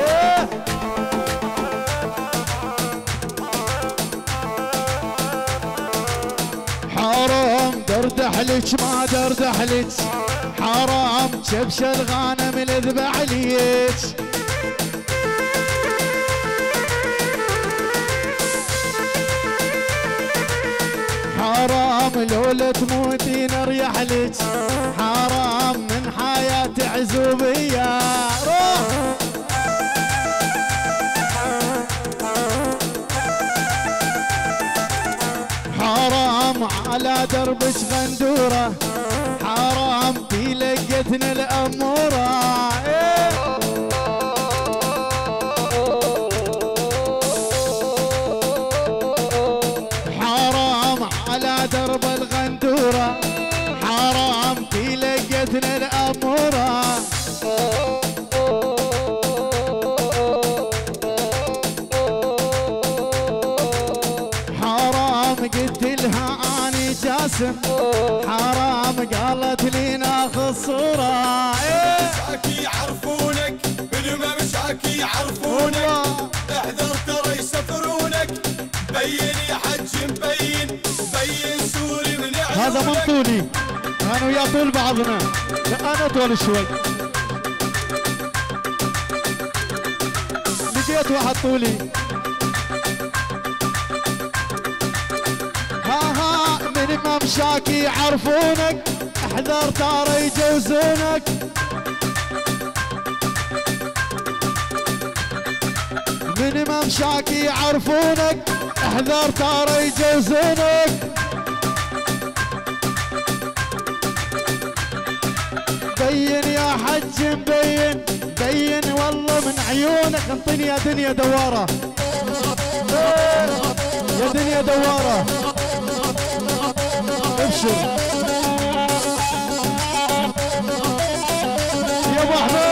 حرام دردحلك ما دردحلك حرام كبش الغنم نذبح ليك حرام لولا تموتين اريح لك حرام من حياتي عزوبية حرام على دربك غندورة حرام في لقتنا الأمورة حرام على درب الغندورة حرام في لقتنا الأمورة حرام قلت لها اني جاسم حرام قالت لي ناخذ صورة مشاكي يعرفونك من ما مشاكي يعرفونك احذر ترى يسفرونك بين يا حج مبين بين سوري من عيونك هذا من طولي انا ويا طول بعضنا لا انا طول شوي لقيت واحد طولي ها ها من ما مشاكي يعرفونك احذر ترى يجوزونك من ما مشاكي يعرفونك احذر ترى يجوزونك بين يا حج مبين بين والله من عيونك انطيني يا دنيا دوارة يا دنيا دوارة ابشر يا ابو احمد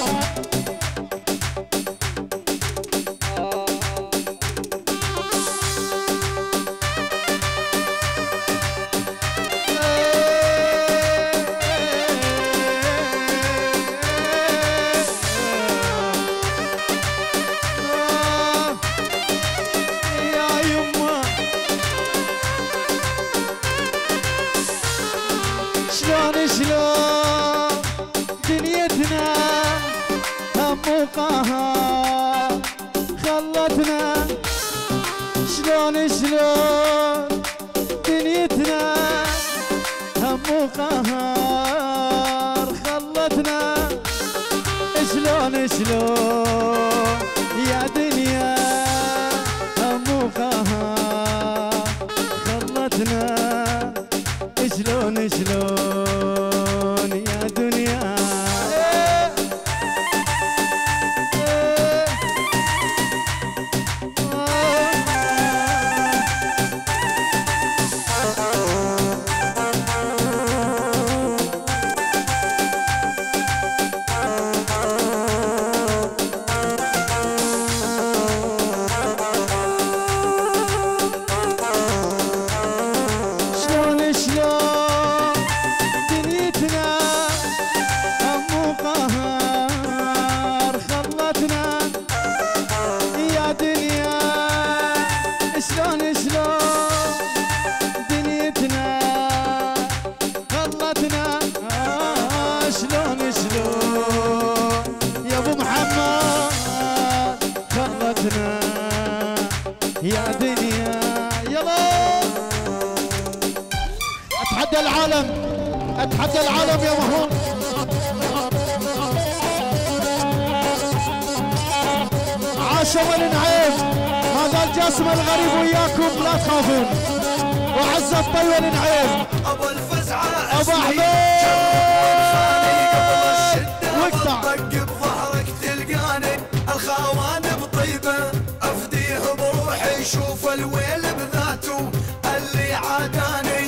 شلون شلون دنيتنا هم وقهر خلتنا شلون شلون دنيتنا هم وقهر خلتنا شلون شلون يا دنيا هم وقهر خلتنا شلون شلون يا دنيا شلون شلون دنيتنا هم وقهر خلتنا يا دنيا شلون شلون دنيتنا خلتنا شلون شلون يا ابو محمد خلتنا يا دنيا يلا اتحدى العالم اتحدى العالم يا محمود عاشوا والنعيم هذا الجسم الغريب وياكم لا تخافون وعز الطي والنعيم ابو الفزعه ابو احمد واقطع طق بظهرك تلقاني الخوان بطيبه افديه بروحي شوف الويل بذاته اللي عاداني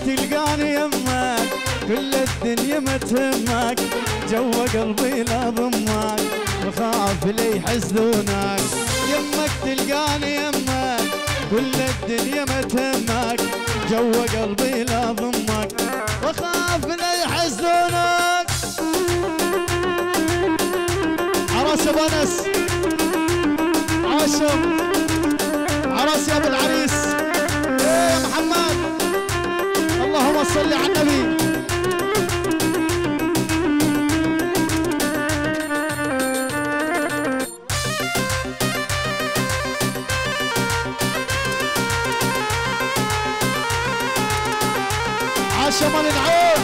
تلقاني يمك كل الدنيا ما تهمك جوا قلبي لا ضمك وخاف لي يحسدونك يمك تلقاني يمك كل الدنيا ما تهمك جوا قلبي لا ضمك وخاف لي يحسدونك. عراس ابو انس عاشم عراس يا ابو العريس ايه يا محمد اللهم صل على النبي. شمال العين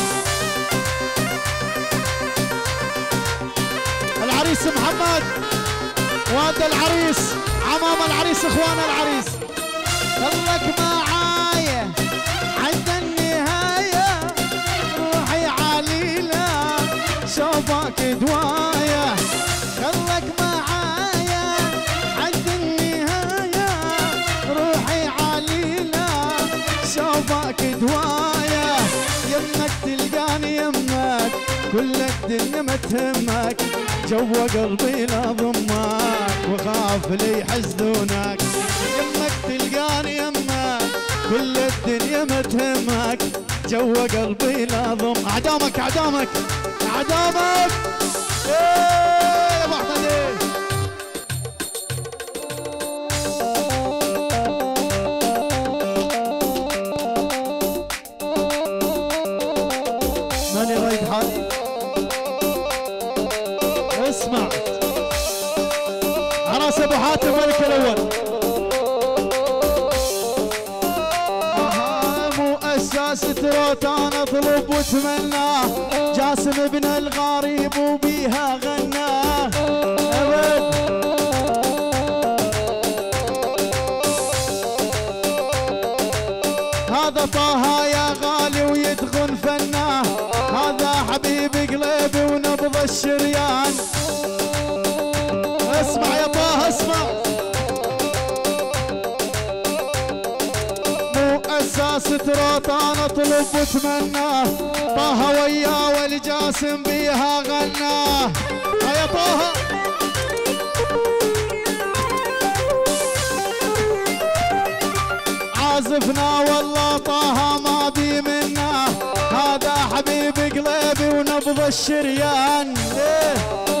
العريس محمد وهذا العريس عمام العريس اخوان العريس خلك معايا عند النهاية روحي عليلة شوفك دواية خلك معايا عند النهاية روحي عليلة شوفك دواية يمك تلقاني يمك كل الدنيا ما تهمك جوا قلبي لا ضمك وخاف لي يحسدونك يمك تلقاني يمك كل الدنيا ما تهمك جوا قلبي لا ضم. اعدامك اعدامك اعدامك ايه يا ابو احمد ايه ماني رايد حالي اسمع عراس ابو حاتم ملك الاول مو اساس تروت انا اطلب واتمناه جاسم ابن الغريب وبيها غناه ابد هذا طه يا غالي ويدخن فناه هذا حبيب قلبي ونبض الشريان اسمع يا طه اسمع مو اساس تروت انا اطلب واتمناه طه وياه والجاسم بيها غناه يا طه عازفنا والله طه ما بي منا هذا حبيب قلبي ونبض الشريان إيه.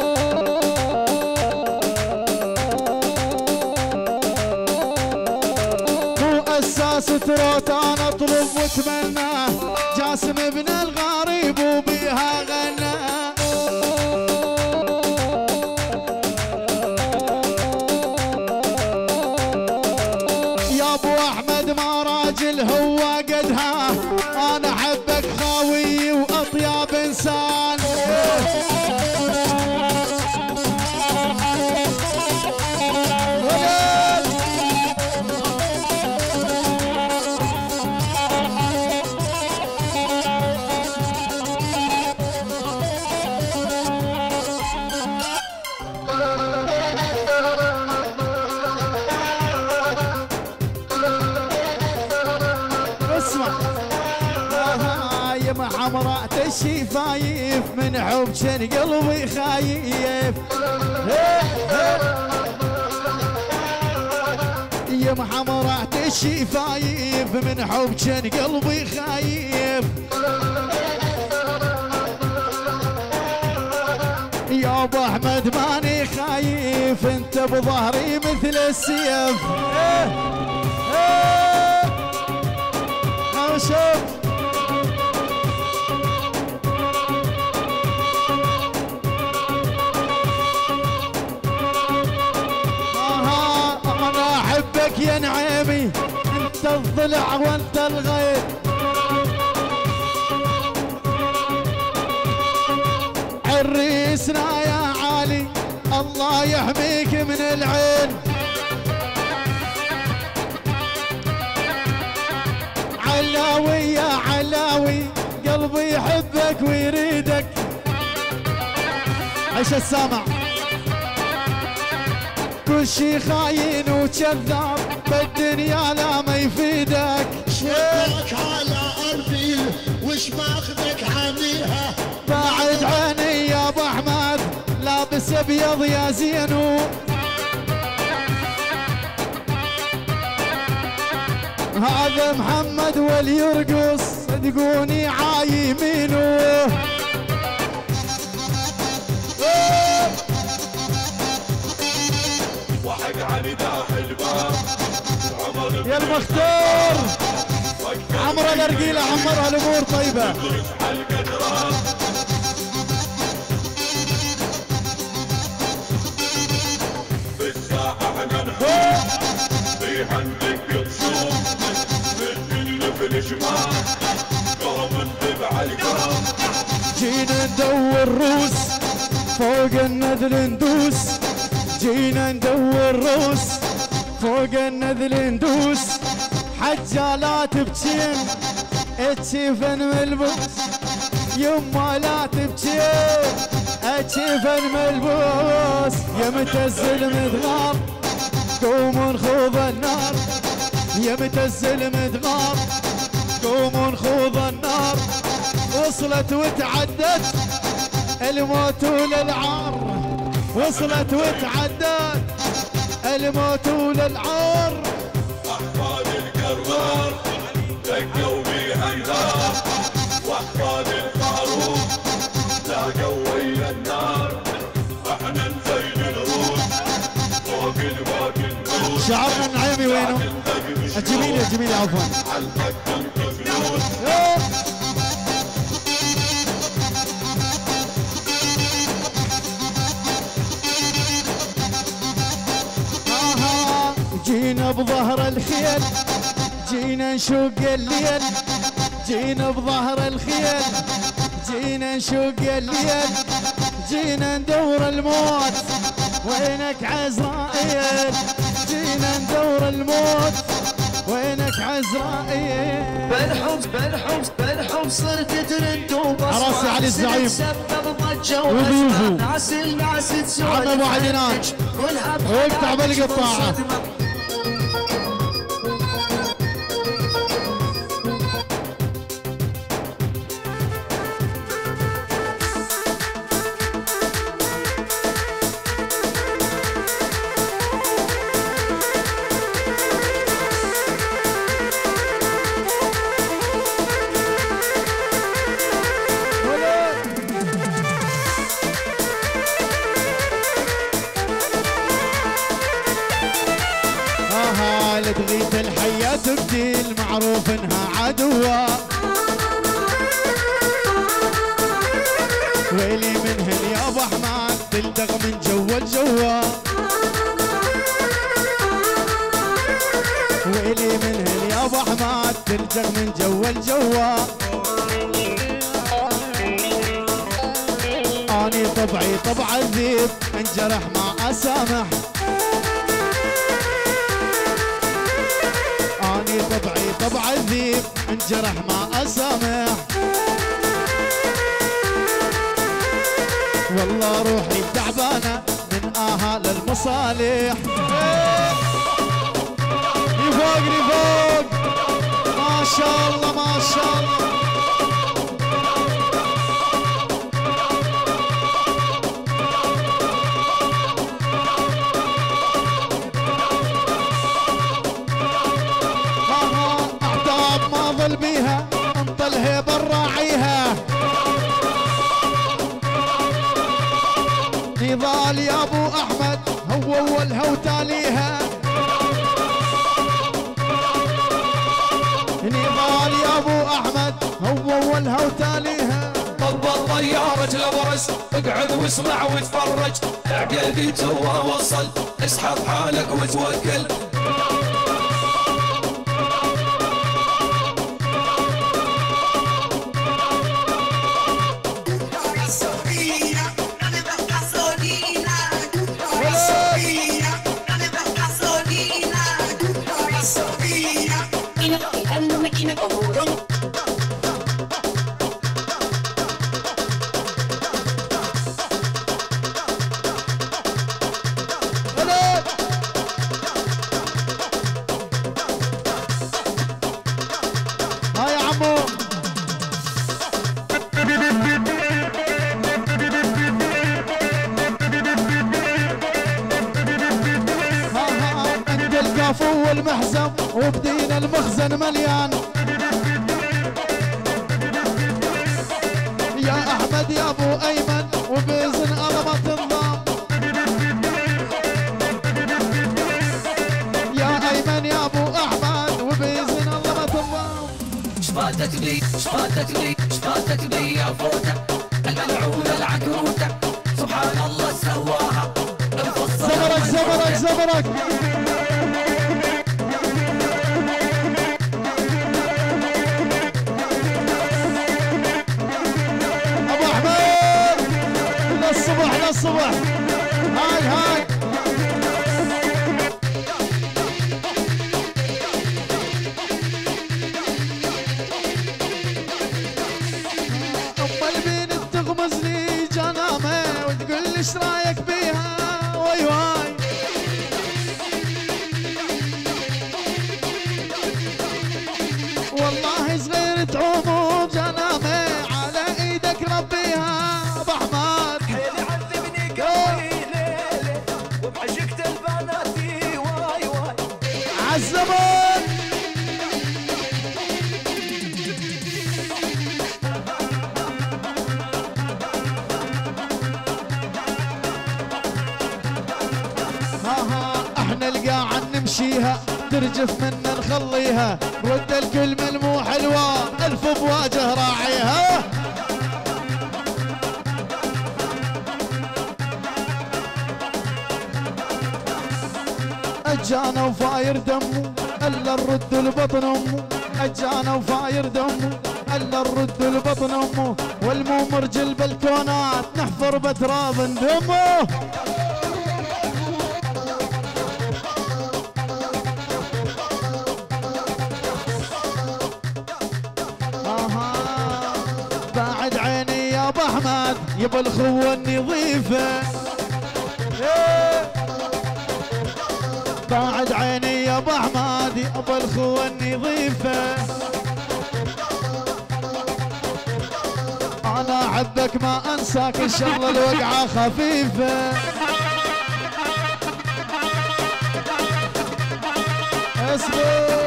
مو اساس تروت انا اطلب واتمناه جاسم ابن الغريب وبيها غناه يا ابو احمد ما راجل هو قدها انا احبك خاوي واطيب انسان حمراء الشفايف من حب كان قلبي خايف يا حمراء الشفايف من حب كان قلبي خايف يا ابو احمد ماني خايف انت بظهري مثل السيف شوف يا نعيمي انت الضلع وانت الغير عريسنا يا علي الله يحميك من العين علاوي يا علاوي قلبي يحبك ويريدك عيش السامع كل شي خاين وكذاب بالدنيا لا ما يفيدك وصلك على قلبي وش ماخذك عنيها. بعد عيني يا ابو احمد لابس ابيض يا زينو. هذا محمد واليرقص صدقوني عايمينو. وحق علي داح الباب عمر يا المختار عمر الارقيله عمرها الامور طيبه. القدران بالساحه احنا نحوم في عندك تصوم من في الجمال قوم تبع القوم. جينا ندور روس فوق النذل ندوس. جينا ندور روس فوق النذل ندوس. حجالات بجين اتشيفن ملبوس. يما لا تبجين اتشيفن ملبوس. يا متزل مدغار قوموا نخوض النار. يا متزل مدغار قوموا نخوض النار. وصلت وتعدت الموت وللعار. وصلت وتعدت الموت وللعار. احفاد الكروان دقوا بيها النار واحفاد الفاروق لاقوا ويا النار. احنا نزين الروس فوق الباقي النوس. شعرنا النعيمي وينه؟ الجميل يا جميل عفوا. حلقك تنقذ فلوس. جينا بظهر الخيل جينا نشوق الليل. جينا بظهر الخيل جينا نشوق الليل. جينا ندور الموت وينك عزرائيل. جينا ندور الموت وينك عزرائيل. بالحب بالحب بالحب صرت ترند وبصمة. عراسي علي الزعيم وضيوفه ناس الناس تسولف عم ابو عدنان ويقطع بالقطاعه. لدغيت الحياة تبدي المعروف انها عدوة. ويلي منهن يا ابو احمد تلدغ من جوا الجوا. ويلي منهن يا ابو احمد تلدغ من جوا الجوا. اني طبعي طبع الذيب انجرح ما اسامح. اني طبعي طبع الذيب انجرح ما اسامح. والله روحي تعبانه من اهال المصالح. لفوق لفوق ما شاء الله ما شاء الله. بيها انطلها براعيها. نضال يا ابو احمد هو اولها وتاليها. نضال يا ابو احمد هو اولها وتاليها. ضبط طيارة الابرز اقعد واسمع وتفرج. عقلي توا وصل اسحب حالك وتوكل. المحزم وبدينا المخزن مليان. يا احمد يا ابو ايمن وباذن الله تنضام. يا ايمن يا ابو احمد وباذن الله ما تنضام. شفاتك بي شفاتك بي شفاتك بي يا فوته الملعونة العكروته سبحان الله سواها. زبرك زبرك زبرك ابو احمد للصبح للصبح. هاي هاي ام البنت تغمزني جنامه وتقول لي ايش رايك بيها. واي واي والله صغير تعوم جنامه على ايدك ربيها. ابو احمد حيلي عذبني قلبي ليلي وبعشقت البناتي واي واي عالزمن. ها ها احنا القاعد نمشيها ترجف منا نخليها. رد الكلمة المو حلوة الف بواجه راعيها. اجانا وفاير دمه الا نرد البطن امه. اجانا وفاير دمه الا نرد البطن امه. والمو مرجل بالكونات نحفر بتراب دمه. بعد عيني يا ابو احمد يبا الخوه النظيفه. بعد عيني يا ابو احمد يبا الخوه النظيفه. انا احبك ما انساك ان شاء الله الوقعه خفيفه. اصبر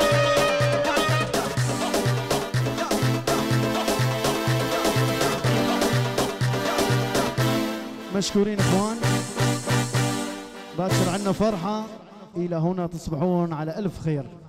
مشكورين اخوان. باكر عنا فرحه الى هنا تصبحون على الف خير.